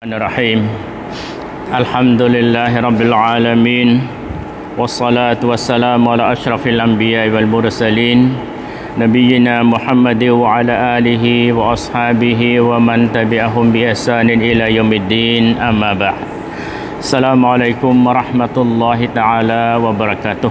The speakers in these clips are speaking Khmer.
Bismillahirrahmanirrahim. Alhamdulillahirabbil alamin. Wassalatu wassalamu ala asyrafil anbiya'i wal mursalin nabiyyina Muhammadin wa ala alihi wa ashabihi wa man tabi'ahum bi ihsanin ila yaumiddin. Amma ba'd. Assalamualaikum warahmatullahi taala wabarakatuh.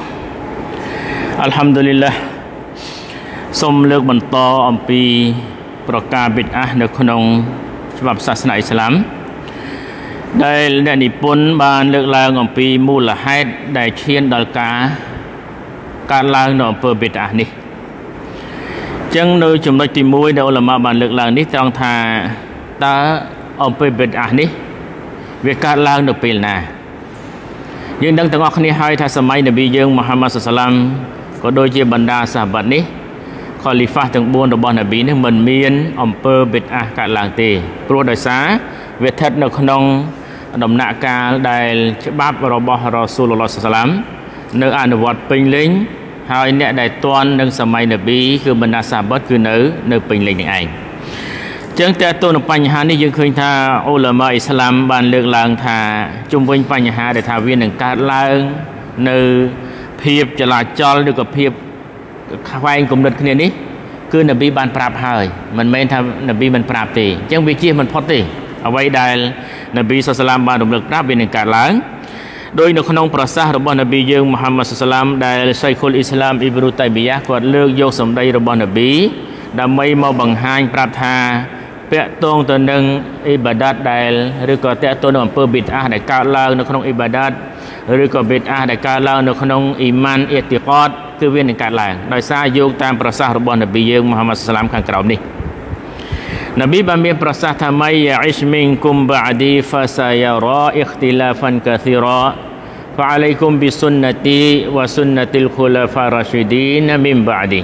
Alhamdulillah សូមលើកបន្តអំពីប្រការបិទអះនៅក្នុងច្បាប់សាសនាអ៊ីស្លាមដែលអ្នកនិពន្ធបានលើកឡើងអំពីមូលហេតុដែលឈានដល់ការកើតឡើងនៅអំពើបិទអះនេះអញ្ចឹងនៅចំណុចទី1ដែលឧលាមាបានលើកឡើងនេះត្រង់ថាតើអំពើបិទអះនេះវាកើតឡើងនៅពេលណាយើងដឹងទាំងអស់គ្នាហើយថាសម័យនប៊ីយើងមូហាម៉ាត់សល្លាមក៏ដូចជាបណ្ដាសាហាបនេះខលីហ្វាទាំង4របស់នប៊ីនេះមិនមានអំពើបិទអះកើតឡើងទេព្រោះដោយសារវាស្ថិតនៅក្នុងដំណាក់កាលដែលច្បាប់របស់រ៉ាស៊ូលឡោះសាឡាមនៅអនុវត្តពេញលេញហើយអ្នកដែលទាន់នឹងសម័យនប៊ីគឺបណ្ដាសាហាបគឺនៅពេញលេញនឹងឯងអញ្ចឹងតើតើនឹងបញ្ហានេះយើងឃើញថាអ៊ូឡាម៉ាអ៊ីស្លាមបានលើកឡើងថាជុំវិញបញ្ហាដែលថាវានឹងកើតឡើងនៅភាពចលាចលឬក៏ភាពខ្វែងគំនិតគ្នានេះគឺនប៊ីបានប្រាប់ហើយមិនមែនថានប៊ីមិនប្រាប់ទេអញ្ចឹងវាជៀសមិនផុតទេអ្វីដែលនប៊ីសល្លាមបានរំលឹកប្រាប់វានឹងកើតឡើងដោយនៅក្នុងប្រសាសន៍របស់នប៊ីយើងមូហាម៉ាត់សល្លាមដែលសៃខុលអ៊ីស្លាមអ៊ីប្នូតៃមីយ៉ាគាត់លើកយកសម្ដីរបស់នប៊ីដើម្បីមកបង្ហាញប្រាប់ថាពាក់ទងទៅនឹងអ៊ីបាដាតដែលឬក៏តាក់ទងនឹងអំពើបិទអះដែលកើតឡើងនៅក្នុងអ៊ីបាដាតឬក៏បិទអះដែលកើតឡើងនៅក្នុងអ៊ីម៉ានអ៊ីទីកតគឺវានឹងកើតឡើងដោយសារយកតាមប្រសាសន៍របស់នប៊ីយើងមូហាម៉ាត់សល្លាមខាងក្រោមនេះនប៊ីបានមានប្រសាសន៍ថាម៉ៃយ៉ាអ៊ីស្មីនគុំបាឌីហ្វាសាយ៉ារ៉ាអ៊ីខ្ទីឡាហ្វានកាស៊ីរ៉ាហ្វាអាឡៃគុំប៊ីសុនណទីវ៉ាសុនណទីលខូឡាហ្វារ៉ាស៊ីឌីនមីនបាឌី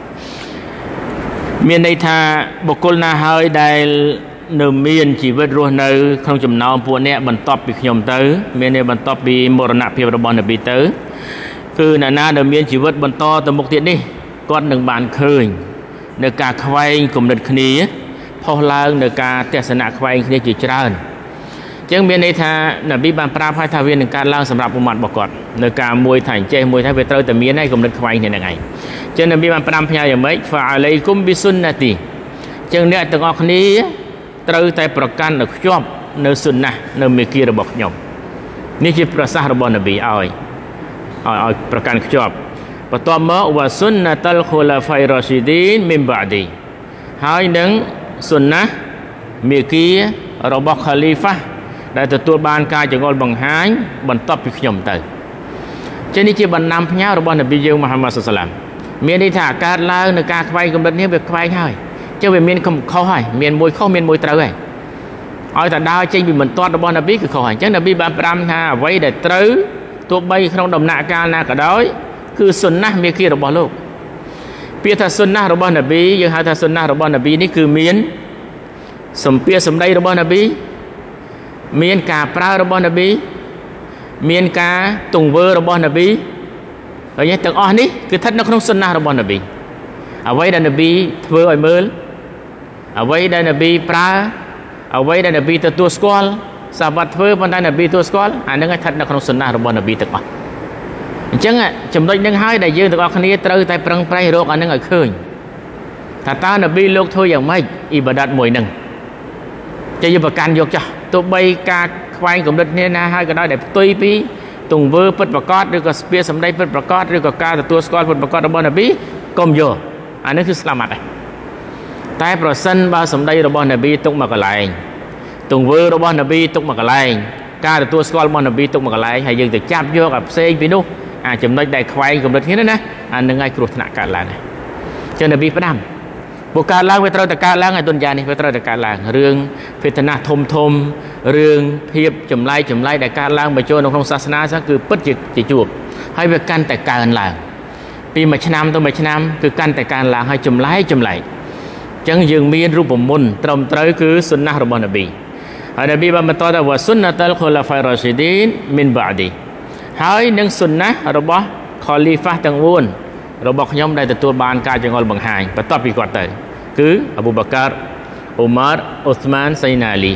មានន័យថាបុគ្គលណាហើយដែលនៅមានជីវិតរស់នៅក្នុងចំណោមពួកអ្នកបន្ទាប់ពីខ្ញុំទៅមានន័យបន្ទាប់ពីមរណភាពរបស់នប៊ីទៅគឺអ្នកណាដែលមានជីវិតបន្តទៅមុខទៀតនេះគាត់នឹងបានឃើញនៅការខ្វែងគំនិតគ្នាផុសឡើងនៅការទស្សនៈខ្វែងគ្នាជាច្រើនអញ្ចឹងមានន័យថានប៊ីបានប្រាប់ឲ្យថាវានឹងកើតឡើងសម្រាប់ឧម៉ាត់របស់គាត់នៅការមួយថាអញ្ចេះមួយថាវាត្រូវតែមានហើយគំនិតខ្វែងគ្នាហ្នឹងឯងអញ្ចឹងនប៊ីបាន5ផ្ញើយ៉ាងម៉េចហ្វាអាឡៃគុំប៊ីសុនណាទីអញ្ចឹងអ្នកទាំងអស់គ្នាត្រូវតែប្រកាន់ឲ្យខ្ជាប់នៅសុនណានៅមេគីរបស់ខ្ញុំនេះជាប្រសាសន៍របស់នប៊ីឲ្យប្រកាន់ខ្ជាប់បន្ទាប់មកវ៉ាសុនណាតលខូឡាហ្វៃរ៉ាស៊ីឌីនមីនបាឌីហើយនឹងសុនណាមេគីរបស់ខាលីហ្វាដែលទទួលបានការចងល់បង្ហាញបន្ទាប់ពីខ្ញុំទៅចឹងនេះជាបណ្ដាំផ្ញើរបស់នប៊ីយើងមូហាម៉ាត់សល្លាមមានន័យថាកើតឡើងនៅការខ្វែងគំនិតនេះវាខ្វែងហើយចឹងវាមានខុសហើយមានមួយខុសមានមួយត្រូវហើយឲ្យតែដើរចេញពីបន្ទាត់របស់នប៊ីគឺខុសហើយអញ្ចឹងនប៊ីបានប្រាំថាអ្វីដែលត្រូវទោះបីក្នុងដំណាក់កាលណាក៏ដោយគឺសុនណាមេគីរបស់លោកពាក្យថាសុនណារបស់នប៊ីយើងហៅថាសុនណារបស់នប៊ីនេះគឺមានសម្ពាធសម្ដីរបស់នប៊ីមានការប្រើរបស់នប៊ីមានការទង្វើរបស់នប៊ីហើយទាំងអស់នេះគឺស្ថិតនៅក្នុងសុនណារបស់នប៊ីអ្វីដែលនប៊ីធ្វើឲ្យមើលអ្វីដែលនប៊ីប្រើអ្វីដែលនប៊ីទទួលស្គាល់សាវត្តធ្វើប៉ុន្តែនប៊ីទទួលស្គាល់អានឹងស្ថិតនៅក្នុងសុនណារបស់នប៊ីទាំងអស់អញ្ចឹងចំណុចនឹងហើយដែលយើងទាំងអស់គ្នាត្រូវតែប្រឹងប្រែងរកអានឹងឲ្យឃើញថាតើនប៊ីលោកធ្វើយ៉ាងម៉េចអ៊ីបាដាតមួយនឹងចេះយើងប្រកាន់យកចាស់ទោះបីការខ្វែងគំនិតគ្នាណាហើយក៏ដោយដែលផ្ទុយពីទង្វើពិតប្រាកដឬក៏ស្ពារសម្ដីពិតប្រាកដឬក៏ការទទួលស្គាល់ពិតប្រាកដរបស់នប៊ីកុំយកអានេះគឺស្លាមាត់ដែរតែប្រសិនបើសម្ដីរបស់នប៊ីទុកមកកន្លែងទង្វើរបស់នប៊ីទុកមកកន្លែងការទទួលស្គាល់របស់នប៊ីទុកមកកន្លែងហើយយើងទៅចាប់យកអាផ្សេងពីនោះអាចំណុចដែលខ្វែងគំនិតគ្នាណាអានឹងឲ្យគ្រោះថ្នាក់កើតឡើងចឹងនប៊ីផ្ដាំពួកកើតឡើងវាត្រូវតែកើតឡើងឲ្យទុនយ៉ានេះវាត្រូវតែកើតឡើងរឿងភេទនាធំរឿងភាពចម្លែកដែលកើតឡើងបញ្ចូលនៅក្នុងសាសនាហ្នឹងគឺពិតជាជួបហើយវាកាន់តែកើនឡើងពីមួយឆ្នាំទៅមួយឆ្នាំគឺកាន់តែកើនឡើងហើយចម្លែកអញ្ចឹងយើងមានរូបមន្តត្រឹមត្រូវគឺសុនណារបស់នប៊ីហើយនប៊ីបានបន្តថាវ៉ាសុនណាតលខូឡាហ្វៃរ៉ាស៊ីឌីនមីនបាឌីហើយនឹងសុនណារបស់ខលីហ្វាទាំង4របស់ខ្ញុំដែលទទួលបានការចងល់បង្ហាញបន្ទាប់ពីគាត់ទៅគឺអប៊ូបការអ៊ូម៉ារអ៊ូស្មានសៃណាអាលី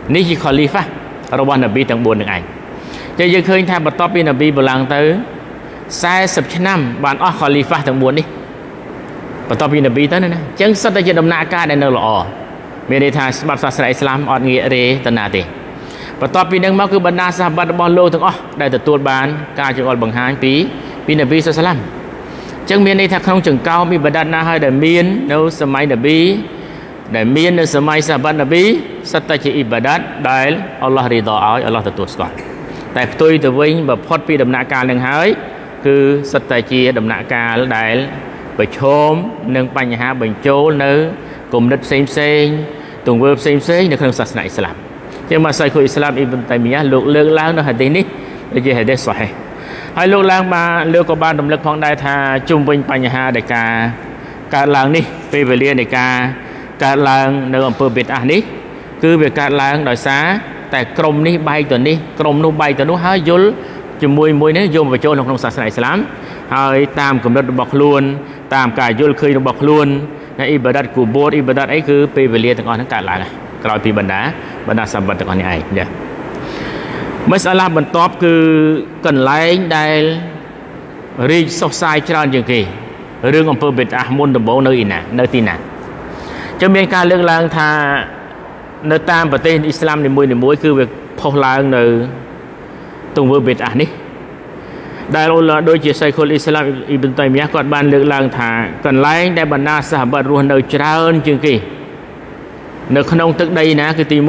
នេះជាខលីហ្វារបស់នប៊ីទាំង4នឹងឯងតែយើងឃើញថាបន្ទាប់ពីនប៊ីបលាំងទៅ40ឆ្នាំបានអស់ខលីហ្វាទាំង4នេះបន្ទាប់ពីនប៊ីទៅណាអញ្ចឹងសិតតែជាដំណាក់កាលដែលនៅល្អមានន័យថាច្បាប់សាសនាអ៊ីស្លាមអត់ងាករេតណាទេបន្ទាប់ពីនឹងមកគឺបណ្ដាសាហាបៈរបស់លោកទាំងអស់ដែលទទួលបានការចង្អុលបង្ហាញពីនប៊ីសុសឡាមអញ្ចឹងមានន័យថាក្នុងចង្កោមមានបណ្ដាណាហើយដែលមាននៅសម័យនប៊ីដែលមាននៅសម័យសាហាបៈនប៊ីសិតតែជាអ៊ីបាដាតដែលអល់ឡោះរីដោឲ្យអល់ឡោះទទួលស្គាល់តែផ្ទុយទៅវិញបើផុតពីដំណាក់កាលនឹងហើយគឺសិតតែជាដំណាក់កាលដែលប្រឈមនឹងបញ្ហាបញ្ចូលនៅគំនិតផ្សេងទង្វើផ្សេងនៅក្នុងសាសនាអ៊ីស្លាមជាមកសាយខូអ៊ីស្លាមអ៊ីប៊ុនតៃមីយ៉ាលោកលើកឡើងនៅហាឌីសនេះជាហាឌីសសូហេហើយលោកឡើងបានលោកក៏បានរំលឹកផងដែរថាជុំវិញបញ្ហានៃការកើតឡើងនេះពេលវេលានៃការកើតឡើងនៅអំពើបិទអាសនេះគឺវាកើតឡើងដោយសារតែក្រុមនេះបែកទៅនេះក្រុមនោះបែកទៅនោះហើយយល់ជាមួយនេះយកមកបញ្ចូលក្នុងសាសនាអ៊ីស្លាមហើយតាមគំនិតរបស់ខ្លួនតាមការយល់ឃើញរបស់ខ្លួនអ៊ីបាដាតគូបូតអ៊ីបាដាតអីគឺពេលវេលាទាំងអស់ហ្នឹងកើតឡើងក្រោយពីបណ្ដាសាហាបៈទាំងអស់នេះឯងចាមសាឡាបន្ទាប់គឺកន្លែងដែលរីកសុសសាយច្រើនជាងគេរឿងអំពើបិទអាសមុនដំបូងនៅទីណាចឹងមានការលើកឡើងថានៅតាមប្រទេសអ៊ីស្លាមនីមួយៗគឺវាផុសឡើងនៅទង្វើបិទអាសនេះដែលដូចជាសៃខុលអ៊ីស្លាមអ៊ីប៊ុនតៃមីយ៉ាគាត់បានលើកឡើងថាកន្លែងដែលបណ្ដាសាហាបៈរស់នៅច្រើនជាងគេនៅក្នុងទឹកដីណាគឺទី1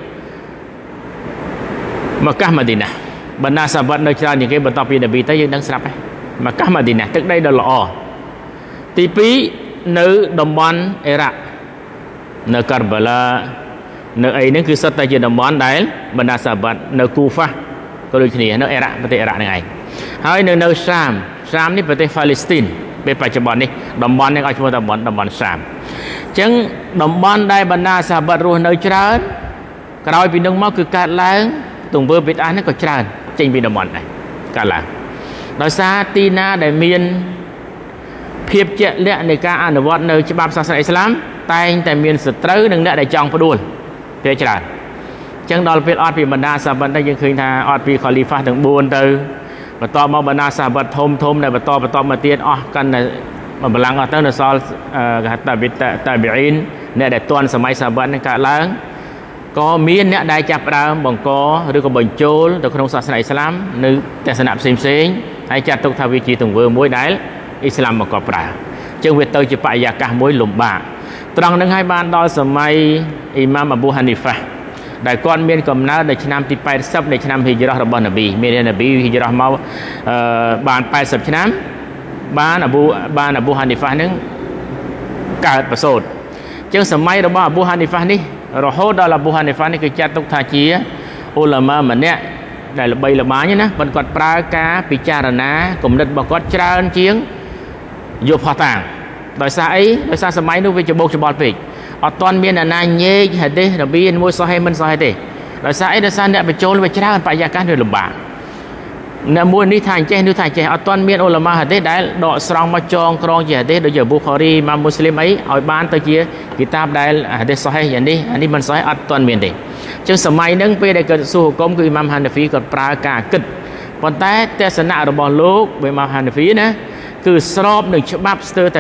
ម៉ាកាម៉ាឌីណាបណ្ដាសាហាបៈនៅច្រើនជាងគេបន្ទាប់ពីនប៊ីទៅយើងដឹងស្រាប់ហើយម៉ាកាម៉ាឌីណាទឹកដីដ៏ល្អទី2នៅតំបន់អ៊ីរ៉ាក់នៅការបាឡានៅអីហ្នឹងគឺសុទ្ធតែជាតំបន់ដែលបណ្ដាសាហាបៈនៅគូហ្វាក៏ដូចគ្នានៅអ៊ីរ៉ាក់ប្រទេសអ៊ីរ៉ាក់ហ្នឹងឯងហើយនៅសាមនេះប្រទេសហ្វាឡេស្ទីនពេលបច្ចុប្បន្ននេះតំបន់នេះឲ្យឈ្មោះតំបន់សាមអញ្ចឹងតំបន់ដែលបណ្ដាសាហាបៈរស់នៅច្រើនក្រោយពីនោះមកគឺកើតឡើងទង្វើបិទអាសនេះក៏ច្រើនចេញពីតំបន់ដែរកើតឡើងដោយសារទីណាដែលមានភាពជាក់លាក់នៃការអនុវត្តនៅច្បាប់សាសនាអ៊ីស្លាមតែងតែមានសត្រូវនិងអ្នកដែលចង់ផ្ដួលពេលច្រើនអញ្ចឹងដល់ពេលអត់ពីបណ្ដាសាហាបៈទៅយើងឃើញថាអត់ពីខលីហ្វាទាំង4ទៅបន្តមកបណ្ដាសាហាបៈធំដែលបន្តមកទៀតអស់កាន់តែបលាំងអស់ទៅនៅសល់គេហៅតាប៊ីអ៊ីនអ្នកដែលទាន់សម័យសាហាបៈនឹងកើតឡើងក៏មានអ្នកដែលចាប់ផ្ដើមបង្កឬក៏បញ្ចូលទៅក្នុងសាសនាអ៊ីស្លាមនៅទស្សនៈផ្សេងហើយចាត់ទុកថាវាជាទង្វើមួយដែលអ៊ីស្លាមបង្កប្រើអញ្ចឹងវាទៅជាបរិយាកាសមួយលំបាកត្រង់នឹងហើយបានដល់សម័យអ៊ីម៉ាមអាប៊ូហានីហ្វាដែលគាត់មានកំណើតនៅឆ្នាំទី80នៃឆ្នាំហ៊ីជ្រោះរបស់នប៊ីមាននប៊ីហ៊ីជ្រោះមកបាន80ឆ្នាំបានអាប៊ូហានីហ្វានឹងកើតប្រសូតអញ្ចឹងសម័យរបស់អាប៊ូហានីហ្វានេះរហូតដល់អាប៊ូហានីហ្វានេះគឺចាត់ទុកថាជាអ៊ូឡាម៉ាម្នាក់ដែលល្បីល្បាញណាប៉ុន្តែគាត់ប្រើការពិចារណាគំនិតរបស់គាត់ច្រើនជាងយកផុសតាងដោយសារអីដោយសារសម័យនោះវាច្បោកច្បល់ពេកអត់ទាន់មានអាណាញែកហាឌីសនប៊ីមួយសូហេមិនសូហេទេដោយសារអីដោយសារអ្នកបញ្ចូលវាច្រើនបរិយាកាសវាលំបាកអ្នកមួយនេះថាអញ្ចេះនោះថាអញ្ចេះអត់ទាន់មានអ៊ូឡាម៉ាហាឌីសដែលដកស្រង់មកចងក្រងជាហាឌីសដូចជាប៊ូខារីម៉ាមមូស្លីមអីឲ្យបានទៅជាគីតាបដែលហាឌីសសូហេយ៉ាងនេះអានេះមិនសូហេអត់ទាន់មានទេអញ្ចឹងសម័យហ្នឹងពេលដែលគាត់ស៊ូហុគមគឺអ៊ីម៉ាមហាណាហ្វីគាត់ប្រើការគិតប៉ុន្តែទស្សនៈរបស់លោកអ៊ីម៉ាមហាណាហ្វីណាគឺស្របនឹងច្បាប់ស្ទើរតែ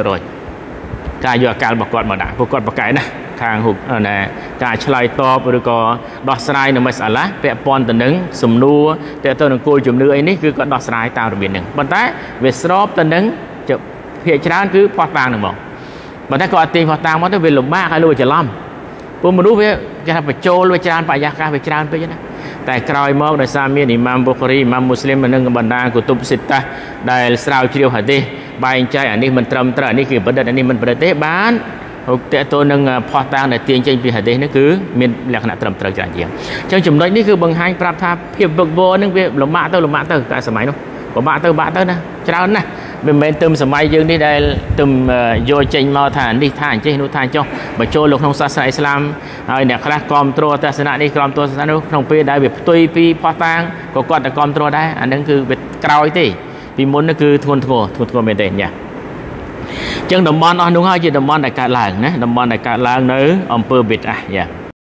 100% ការយកអាកាលរបស់គាត់មកដាក់ពួកគាត់ប្រកែកណាខាងការឆ្លើយតបឬក៏ដោះស្រាយនៅមសាឡាពាក់ព័ន្ធទៅនឹងសំណួរទាក់ទងនឹងគោលជំនឿអីនេះគឺគាត់ដោះស្រាយតាមរបៀបហ្នឹងប៉ុន្តែវាស្របទៅនឹងភាគច្រើនគឺផុសតាងហ្នឹងមកប៉ុន្តែគាត់អត់ទាញផុសតាងមកទៅវាលំបាកឲ្យលោកច្រឡំពួកមនុស្សវាគេថាបញ្ចូលវាច្រើនបរិយាកាសវាច្រើនពេកណាតែក្រោយមកដោយសារមានអ៊ីម៉ាមប៊ូខារីអ៊ីម៉ាមមូស្លីមនិងបណ្ដាគូតុបស៊ីតាដែលស្រាវជ្រាវហាឌីសបែងចែកអានេះមិនត្រឹមត្រូវអានេះគឺប្រឌិតអានេះមិនប្រឌិតទេបានតើតើនឹងផុសតាងដែលទាញចេញពីហាឌីសនេះគឺមានលក្ខណៈត្រឹមត្រូវច្រើនជាងអញ្ចឹងចំណុចនេះគឺបង្ហាញប្រាប់ថាភាពវឹកវរនឹងវាលំបាកទៅតែសម័យនោះពិបាកទៅណាច្រើនណាស់មិនមែនទៅសម័យយើងនេះដែលទៅយកចេញមកថានេះថាអញ្ចេះនោះថាចុះបញ្ចូលលោកក្នុងសាសនាអ៊ីស្លាមហើយអ្នកខ្លះគ្រប់គ្រងទស្សនៈនេះគ្រប់គ្រងទស្សនៈនោះក្នុងពេលដែលវាផ្ទុយពីផុសតាងក៏គាត់តែគ្រប់គ្រងដែរអានឹងគឺវាក្រោយទេពីមុននោះគឺធ្ងន់ធ្ងរមែនទេញ៉ាអញ្ចឹងតំបន់អស់នោះហើយជាតំបន់ដែលកើតឡើងណាតំបន់ដែលកើតឡើងនៅអំពើបិទអាយ៉ា